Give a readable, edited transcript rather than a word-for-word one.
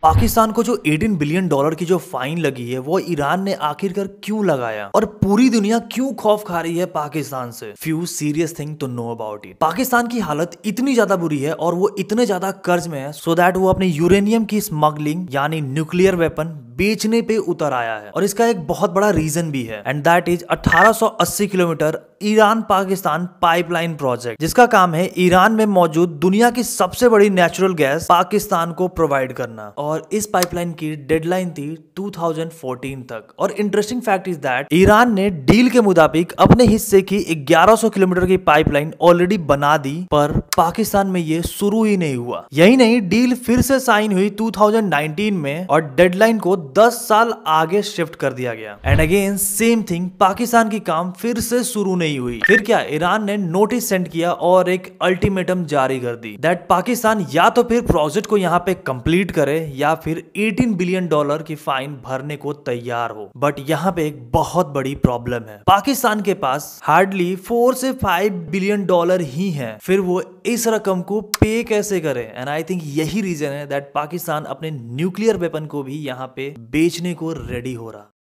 पाकिस्तान को जो 18 billion dollar की जो फाइन लगी है वो ईरान ने आखिरकार क्यों लगाया और पूरी दुनिया क्यों खौफ खा रही है पाकिस्तान से। Few serious thing to know about it. Pakistan की हालत इतनी ज्यादा बुरी है और वो इतने ज्यादा कर्ज में है सो दैट वो अपने यूरेनियम की स्मगलिंग यानी न्यूक्लियर वेपन बेचने पे उतर आया है। और इसका एक बहुत बड़ा रीजन भी है and that is 1880 kilometre Iran Pakistan pipeline project, जिसका काम है ईरान में मौजूद दुनिया की सबसे बड़ी नेचुरल गैस पाकिस्तान को प्रोवाइड करना। और इस पाइपलाइन की डेडलाइन थी 2014 तक। और interesting fact is that Iran ने डील के मुताबिक अपने हिस्से की 1100 किलोमीटर की पाइपलाइन ऑलरेडी बना दी, पर पाकिस्तान में ये शुरू ही नहीं हुआ। यही नहीं, डील फिर से साइन हुई 2019 में और डेडलाइन को 10 साल आगे शिफ्ट कर दिया गया। And again same thing, Pakistan की काम फिर से शुरू नहीं हुई। फिर क्या, ईरान ने नोटिस सेंड किया और एक अल्टीमेटम जारी कर दी दैट पाकिस्तान या तो फिर प्रोजेक्ट को यहाँ पे कंप्लीट करे या फिर 18 बिलियन डॉलर की फाइन भरने को तैयार हो। बट यहाँ पे एक बहुत बड़ी प्रॉब्लम है, पाकिस्तान के पास हार्डली 4 से 5 बिलियन डॉलर ही है। फिर वो इस रकम को पे कैसे करे? एंड आई थिंक यही रीजन है दैट पाकिस्तान अपने न्यूक्लियर वेपन को भी यहाँ पे बेचने को रेडी हो रहा।